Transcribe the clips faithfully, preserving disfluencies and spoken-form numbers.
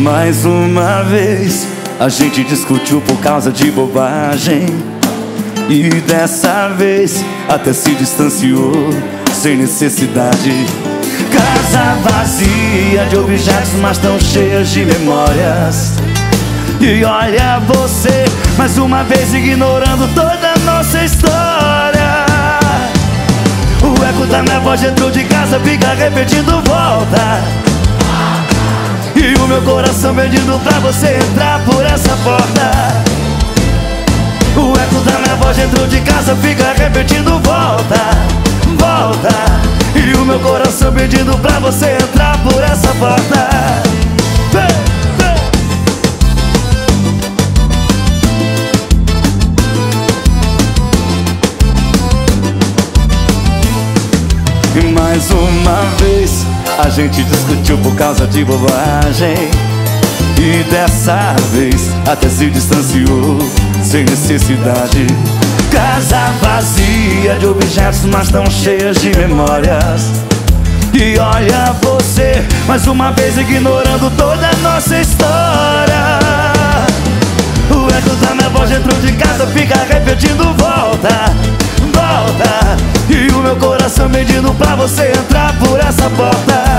Mais uma vez a gente discutiu por causa de bobagem, e dessa vez até se distanciou sem necessidade. Casa vazia de objetos, mas tão cheias de memórias. E olha você, mais uma vez ignorando toda a nossa história. O eco da minha voz dentro de casa fica repetindo volta. E o meu coração pedindo pra você entrar por essa porta. O eco da minha voz dentro de casa fica repetindo volta, volta. E o meu coração pedindo pra você entrar por essa porta. Hey, hey. E mais uma vez a gente discutiu por causa de bobagem, e dessa vez até se distanciou sem necessidade. Casa vazia de objetos, mas tão cheias de memórias. E olha você, mais uma vez ignorando toda a nossa história. O eco da minha voz dentro de casa fica repetindo volta, volta. E o meu coração pedindo pra você entrar por essa porta.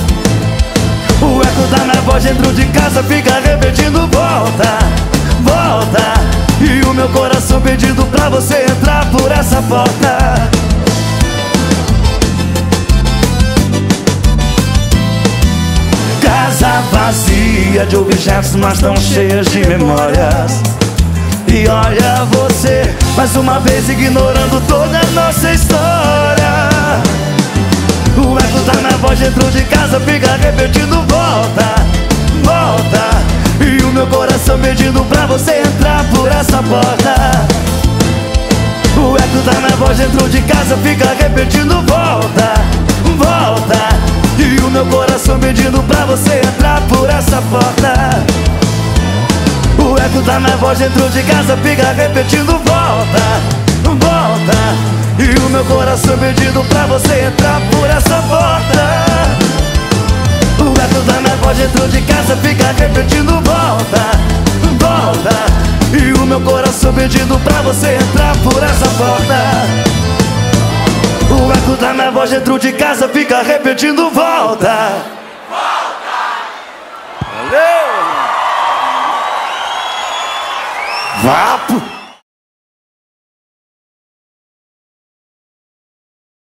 O eco da minha voz dentro de casa fica repetindo volta, volta. E o meu coração pedindo pra você entrar por essa porta. Casa vazia de objetos, mas tão cheias de memórias. E olha você, mais uma vez ignorando toda a nossa história. O eco da minha voz dentro de casa fica repetindo volta, volta. E o meu coração pedindo pra você entrar por essa porta. O eco da minha voz dentro de casa fica repetindo volta, volta. E o meu coração pedindo pra você entrar por essa porta. O eco da minha voz dentro de casa fica repetindo volta, volta. E o meu coração pedindo pra você entrar por essa porta. O eco da minha voz dentro de casa fica repetindo volta, volta. E o meu coração pedindo pra você entrar por essa porta. O eco da minha voz dentro de casa fica repetindo volta, volta. Valeu! Vapo!